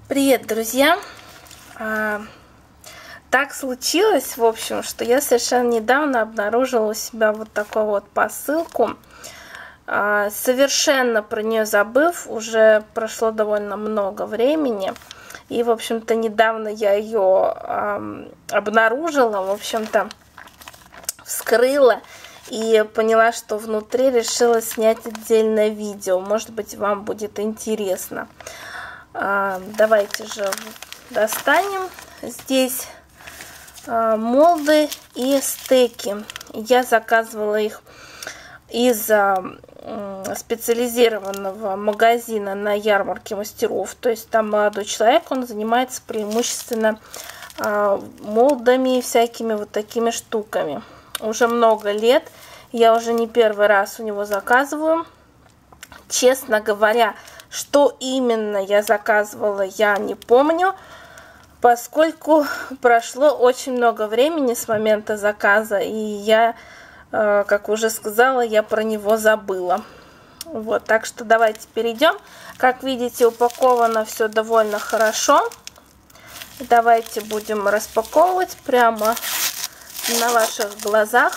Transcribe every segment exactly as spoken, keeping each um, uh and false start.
Привет, друзья! А, так случилось, в общем, что я совершенно недавно обнаружила у себя вот такую вот посылку. А, совершенно про нее забыв, уже прошло довольно много времени. И, в общем-то, недавно я ее а, обнаружила, в общем-то, вскрыла и поняла, что внутри, решила снять отдельное видео. Может быть, вам будет интересно. Давайте же достанем. Здесь молды и стеки. Я заказывала их из специализированного магазина на ярмарке мастеров. То есть там молодой человек, он занимается преимущественно молдами и всякими вот такими штуками. Уже много лет. Я уже не первый раз у него заказываю. Честно говоря, что именно я заказывала, я не помню, поскольку прошло очень много времени с момента заказа, и я, как уже сказала, я про него забыла. Вот, так что давайте перейдем. Как видите, упаковано все довольно хорошо. Давайте будем распаковывать прямо на ваших глазах.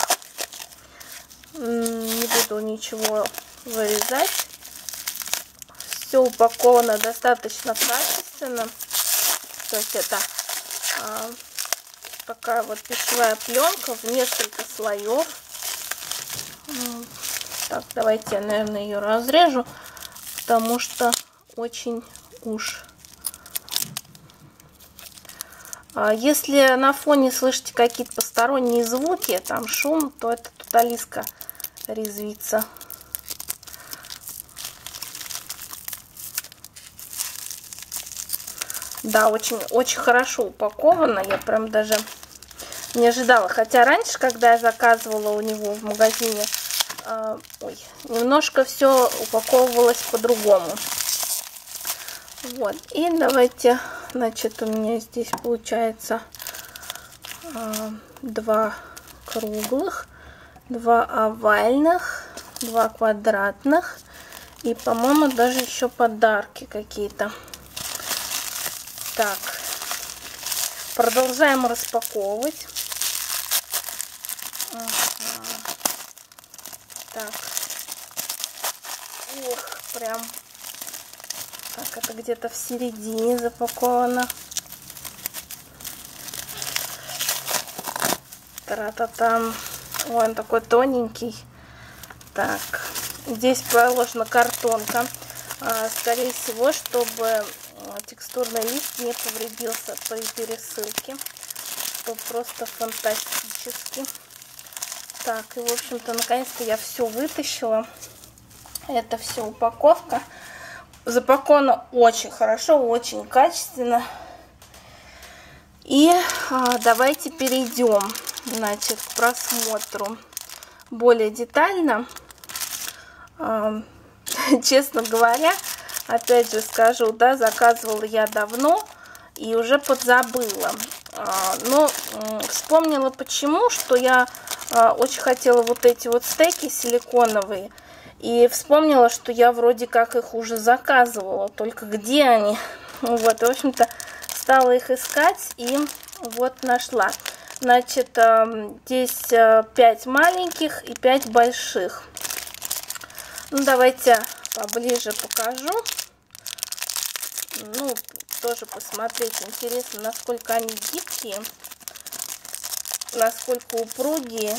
Не буду ничего вырезать. Все упаковано достаточно качественно. То есть это а, такая вот пищевая пленка в несколько слоев. Так, давайте я, наверное, ее разрежу, потому что очень уж. А, если на фоне слышите какие-то посторонние звуки, там шум, то это тут Алиска резвится. Да, очень, очень хорошо упаковано. Я прям даже не ожидала. Хотя раньше, когда я заказывала у него в магазине, э, ой, немножко все упаковывалось по-другому. Вот. И давайте, значит, у меня здесь получается э, два круглых, два овальных, два квадратных. И, по-моему, даже еще подарки какие-то. Так, продолжаем распаковывать. Ага. Так, ух, прям, так, это где-то в середине запаковано. Тра-та-там. Ой, он такой тоненький. Так, здесь положена картонка, а, скорее всего, чтобы текстурный лист не повредился при пересылке, что просто фантастически. Так, и в общем-то наконец-то я все вытащила. Это все упаковка. Запаковано очень хорошо, очень качественно. И а, давайте перейдем, значит, к просмотру более детально. А, честно говоря, опять же скажу, да, заказывала я давно и уже подзабыла. Но вспомнила почему, что я очень хотела вот эти вот стеки силиконовые. И вспомнила, что я вроде как их уже заказывала. Только где они? Вот, в общем-то, стала их искать и вот нашла. Значит, здесь пять маленьких и пять больших. Ну, давайте поближе покажу. Ну, тоже посмотреть интересно, насколько они гибкие, насколько упругие.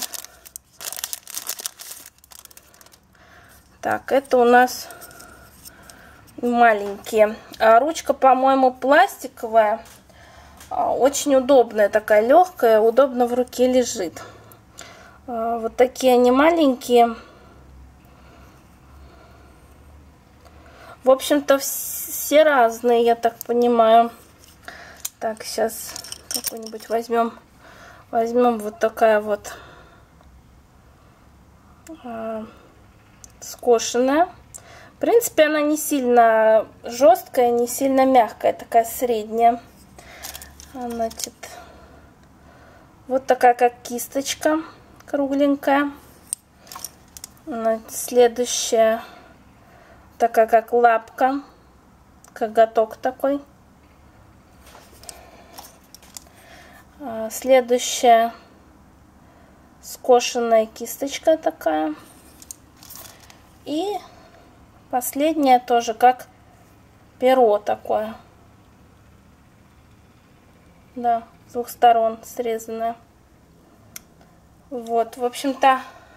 Так, это у нас маленькие. А ручка, по-моему, пластиковая. Очень удобная, такая легкая, удобно в руке лежит. Вот такие они маленькие. В общем-то, все разные, я так понимаю. Так, сейчас какой-нибудь возьмем. Возьмем вот такая вот э, скошенная. В принципе, она не сильно жесткая, не сильно мягкая, такая средняя. Значит, вот такая как кисточка кругленькая. Значит, следующая такая как лапка, коготок такой. Следующая скошенная кисточка такая. И последняя тоже как перо такое. Да, с двух сторон срезанная. Вот, в общем-то,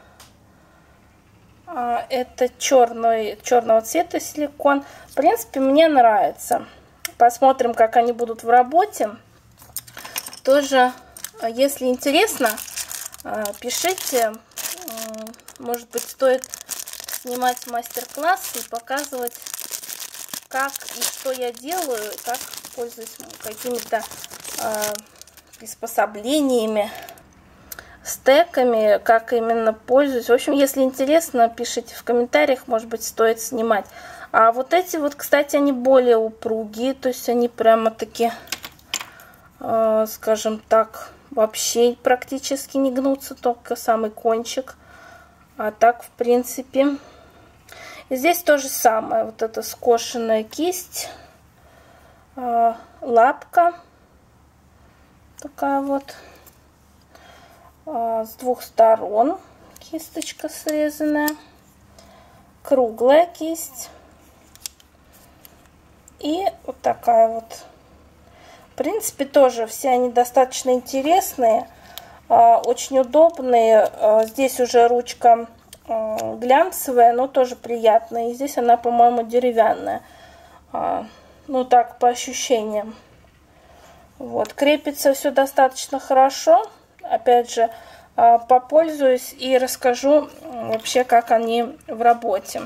это черный, черного цвета силикон. В принципе, мне нравится. Посмотрим, как они будут в работе. Тоже, если интересно, пишите. Может быть, стоит снимать мастер-класс и показывать, как и что я делаю, как пользуюсь какими-то э, приспособлениями, стеками, как именно пользуюсь. В общем, если интересно, пишите в комментариях, может быть, стоит снимать. А вот эти вот, кстати, они более упругие, то есть они прямо-таки, э, скажем так, вообще практически не гнутся, только самый кончик. А так, в принципе... И здесь то же самое. Вот эта скошенная кисть, э, лапка такая вот, э, с двух сторон кисточка срезанная, круглая кисть и вот такая вот. В принципе, тоже все они достаточно интересные, э, очень удобные. Э, здесь уже ручка глянцевая, но тоже приятная. И здесь она, по-моему, деревянная. А, ну так, по ощущениям. Вот. Крепится все достаточно хорошо. Опять же, а, попользуюсь и расскажу вообще, как они в работе.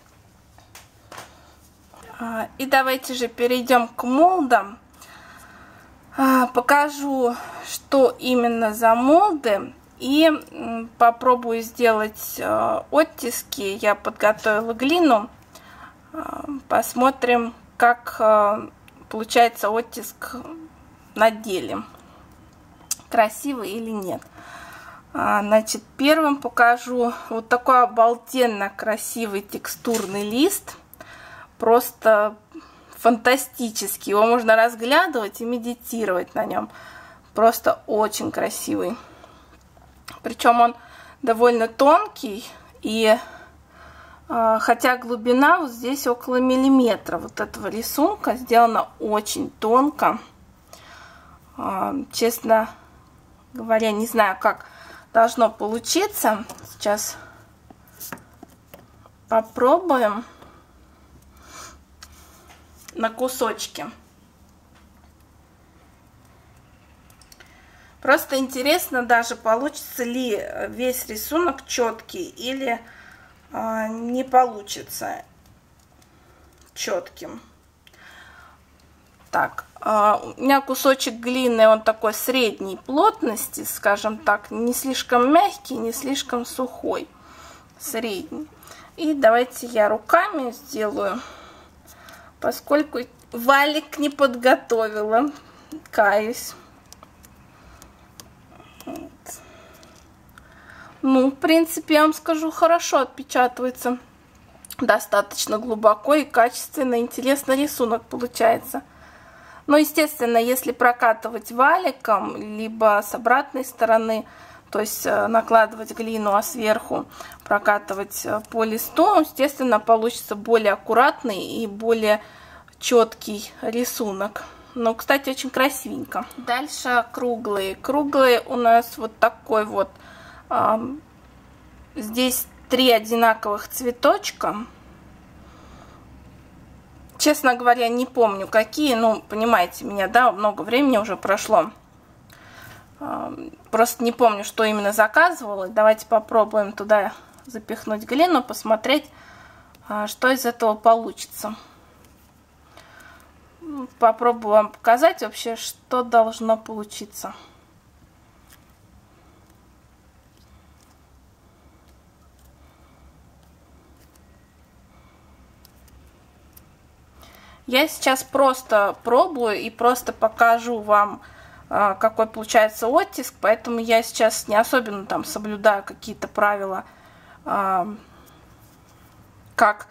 А, и давайте же перейдем к молдам. А, покажу, что именно за молды. И попробую сделать э, оттиски. Я подготовила глину. Э, посмотрим, как э, получается оттиск на деле. Красивый или нет. А, значит, первым покажу вот такой обалденно красивый текстурный лист. Просто фантастический. Его можно разглядывать и медитировать на нем. Просто очень красивый. Причем он довольно тонкий, и э, хотя глубина вот здесь около миллиметра вот этого рисунка, сделана очень тонко. Э, честно говоря, не знаю, как должно получиться. Сейчас попробуем на кусочки. Просто интересно даже, получится ли весь рисунок четкий или э, не получится четким. Так, э, у меня кусочек глины, он такой средней плотности, скажем так, не слишком мягкий, не слишком сухой, средний. И давайте я руками сделаю, поскольку валик не подготовила, каюсь. Вот. Ну, в принципе, я вам скажу, хорошо отпечатывается. Достаточно глубоко и качественно. Интересный рисунок получается. Но, естественно, если прокатывать валиком, либо с обратной стороны, то есть накладывать глину, а сверху прокатывать по листу, естественно, получится более аккуратный и более четкий рисунок. Но, кстати, очень красивенько. Дальше круглые. Круглые у нас вот такой вот. Э, здесь три одинаковых цветочка. Честно говоря, не помню какие. Ну, понимаете меня, да, много времени уже прошло. Э, просто не помню, что именно заказывала. Давайте попробуем туда запихнуть глину, посмотреть, э, что из этого получится. Попробую вам показать вообще, что должно получиться. Я сейчас просто пробую и просто покажу вам, какой получается оттиск, поэтому я сейчас не особенно там соблюдаю какие-то правила, как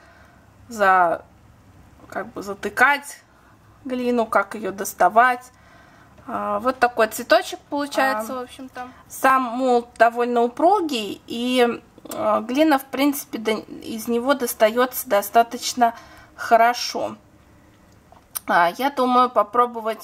за, как бы затыкать глину, как ее доставать. Вот такой цветочек получается, а, в общем-то. Сам молд довольно упругий, и глина, в принципе, из него достается достаточно хорошо. Я думаю попробовать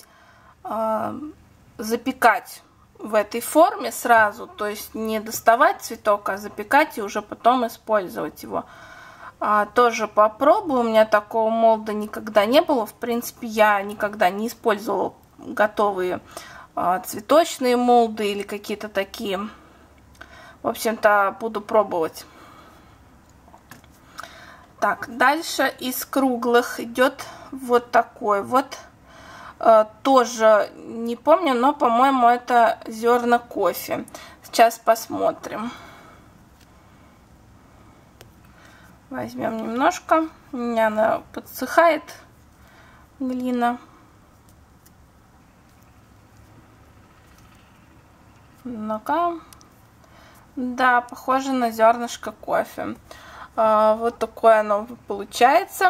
запекать в этой форме сразу, то есть не доставать цветок, а запекать и уже потом использовать его. А, тоже попробую, у меня такого молда никогда не было, в принципе, я никогда не использовала готовые а, цветочные молды или какие-то такие. В общем-то, буду пробовать. Так, дальше из круглых идет вот такой вот. Тоже не помню, но, по-моему, это зерна кофе. Сейчас посмотрим. Возьмем немножко. У меня она подсыхает, глина. Ну-ка. Да, похоже на зернышко кофе. Вот такое оно получается.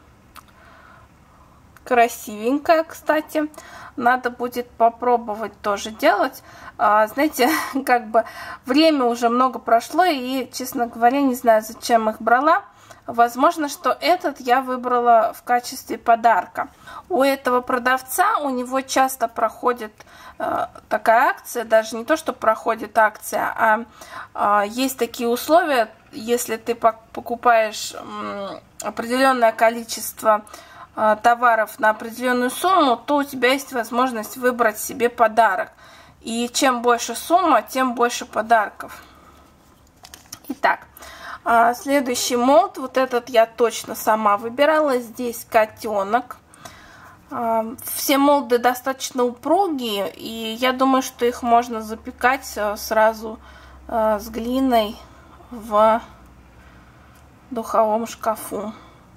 Красивенькая, кстати. Надо будет попробовать тоже делать. А, знаете, как бы время уже много прошло, и, честно говоря, не знаю, зачем их брала. Возможно, что этот я выбрала в качестве подарка. У этого продавца, у него часто проходит э, такая акция, даже не то, что проходит акция, а э, есть такие условия, если ты покупаешь э, определенное количество товаров на определенную сумму, то у тебя есть возможность выбрать себе подарок. И чем больше сумма, тем больше подарков. Итак, следующий молд, вот этот я точно сама выбирала. Здесь котенок. Все молды достаточно упругие, и я думаю, что их можно запекать сразу с глиной в духовом шкафу.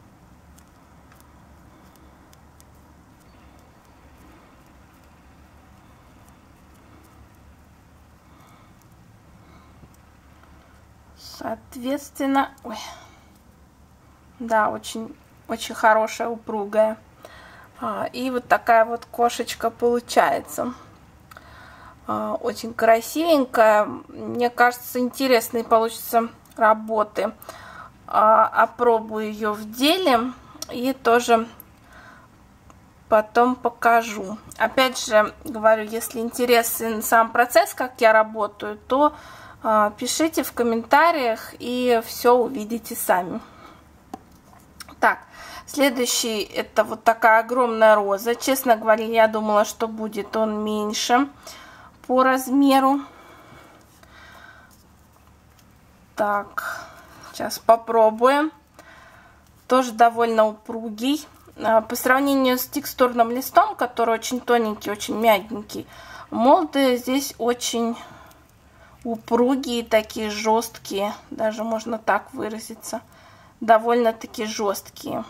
Соответственно, ой, да, очень, очень хорошая, упругая. А, и вот такая вот кошечка получается. А, очень красивенькая. Мне кажется, интересные получатся работы. А, опробую ее в деле и тоже потом покажу. Опять же, говорю, если интересен сам процесс, как я работаю, то пишите в комментариях, и все увидите сами. Так, следующий это вот такая огромная роза. Честно говоря, я думала, что будет он меньше по размеру. Так, сейчас попробуем. Тоже довольно упругий. По сравнению с текстурным листом, который очень тоненький, очень мягенький, молды здесь очень упругие, такие жесткие, даже можно так выразиться, довольно-таки жесткие.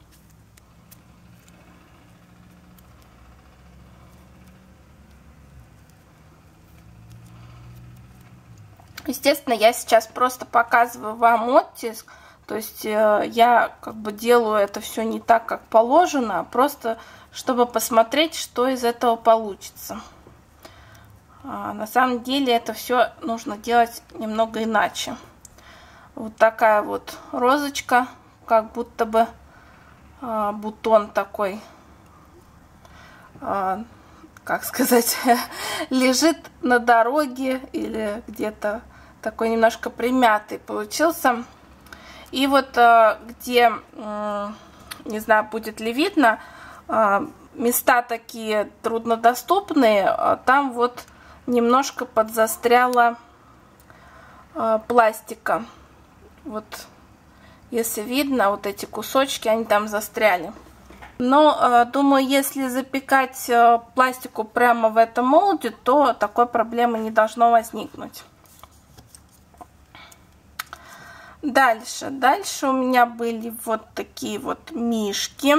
Естественно, я сейчас просто показываю вам оттиск, то есть э, я как бы делаю это все не так, как положено, а просто чтобы посмотреть, что из этого получится. А на самом деле это все нужно делать немного иначе. Вот такая вот розочка, как будто бы а, бутон такой, а, как сказать, лежит на дороге или где-то такой немножко примятый получился. И вот а, где, не знаю, будет ли видно, а, места такие труднодоступные, а там вот немножко подзастряла э, пластика. Вот, если видно, вот эти кусочки, они там застряли. Но, э, думаю, если запекать э, пластику прямо в этом молде, то такой проблемы не должно возникнуть. Дальше. Дальше у меня были вот такие вот мишки.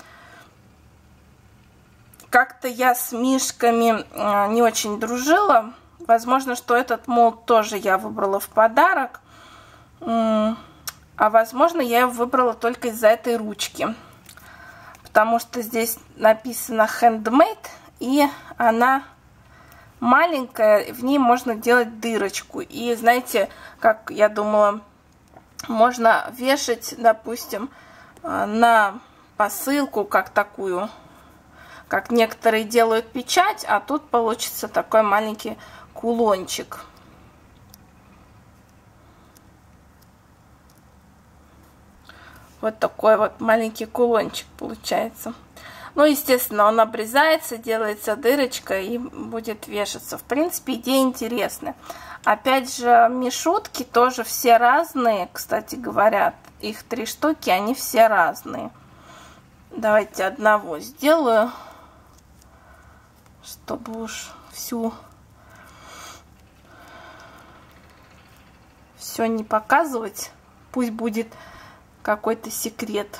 Как-то я с мишками не очень дружила. Возможно, что этот молд тоже я выбрала в подарок. А возможно, я его выбрала только из-за этой ручки. Потому что здесь написано handmade. и она маленькая, в ней можно делать дырочку. И знаете, как я думала, можно вешать, допустим, на посылку, как такую, как некоторые делают печать, а тут получится такой маленький кулончик. Вот такой вот маленький кулончик получается. Ну, естественно, он обрезается, делается дырочка и будет вешаться. В принципе, идея интересная. Опять же, мишутки тоже все разные, кстати говоря. Их три штуки, они все разные. Давайте одного сделаю, чтобы уж всю все не показывать. Пусть будет какой-то секрет,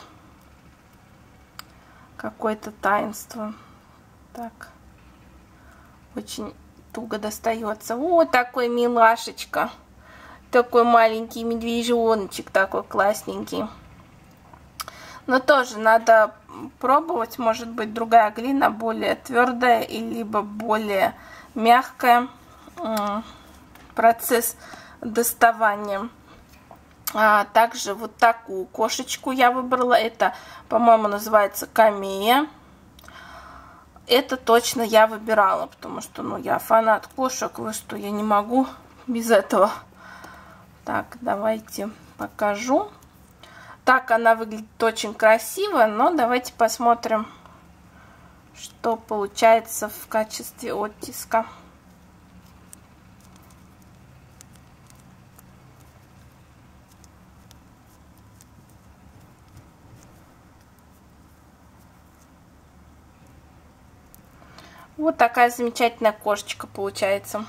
какое-то таинство. Так, очень туго достается. Вот такой милашечка, такой маленький медвежоночек, такой классненький. Но тоже надо пробовать, может быть, другая глина более твердая и либо более мягкая. Процесс доставания. А также вот такую кошечку я выбрала. Это, по-моему, называется камея. Это точно я выбирала, потому что, ну, я фанат кошек. Вы что, я не могу без этого. Так, давайте покажу. Так она выглядит очень красиво, но давайте посмотрим, что получается в качестве оттиска. Вот такая замечательная кошечка получается.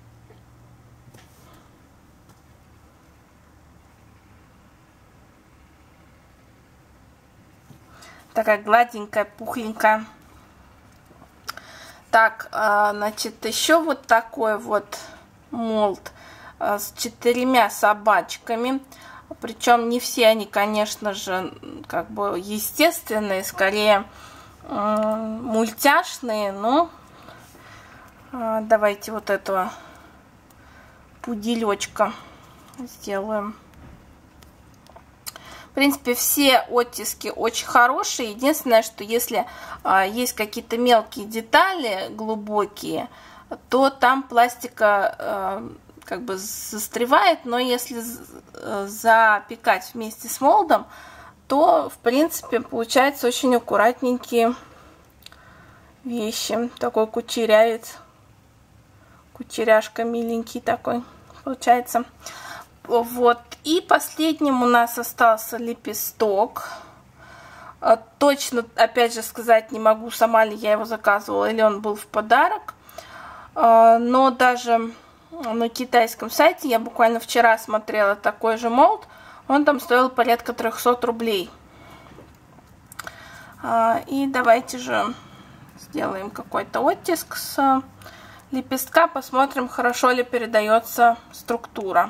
Такая гладенькая, пухленькая. Так, значит, еще вот такой вот молд с четырьмя собачками. Причем не все они, конечно же, как бы естественные, скорее мультяшные. Но давайте вот этого пуделечка сделаем. В принципе, все оттиски очень хорошие. Единственное, что если а, есть какие-то мелкие детали, глубокие, то там пластика а, как бы застревает. Но если запекать вместе с молдом, то, в принципе, получаются очень аккуратненькие вещи. Такой кучерявец. Кучеряшка миленький такой получается. Вот. И последним у нас остался лепесток. Точно, опять же, сказать не могу, сама ли я его заказывала или он был в подарок. Но даже на китайском сайте я буквально вчера смотрела такой же молд. Он там стоил порядка трёхсот рублей. И давайте же сделаем какой-то оттиск с лепестка. Посмотрим, хорошо ли передается структура.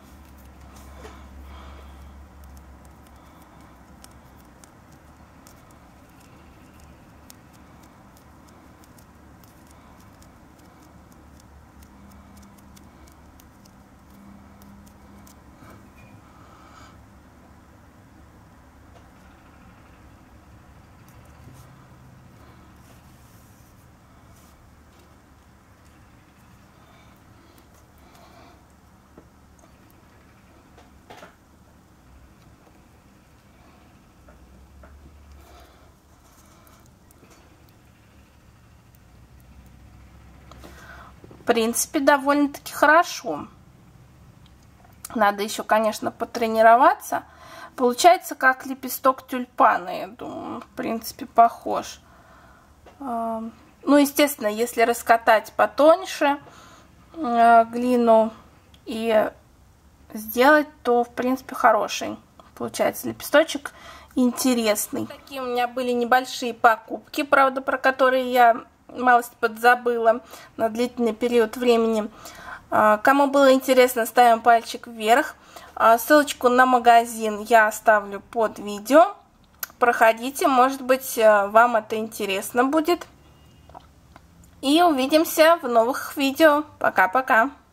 В принципе, довольно-таки хорошо. Надо еще, конечно, потренироваться. Получается, как лепесток тюльпана, я думаю. В принципе, похож. Ну, естественно, если раскатать потоньше глину и сделать, то, в принципе, хороший получается лепесточек, интересный. Такие у меня были небольшие покупки, правда, про которые я малость подзабыла на длительный период времени. Кому было интересно, ставим пальчик вверх. Ссылочку на магазин я оставлю под видео. Проходите, может быть, вам это интересно будет. И увидимся в новых видео. Пока-пока.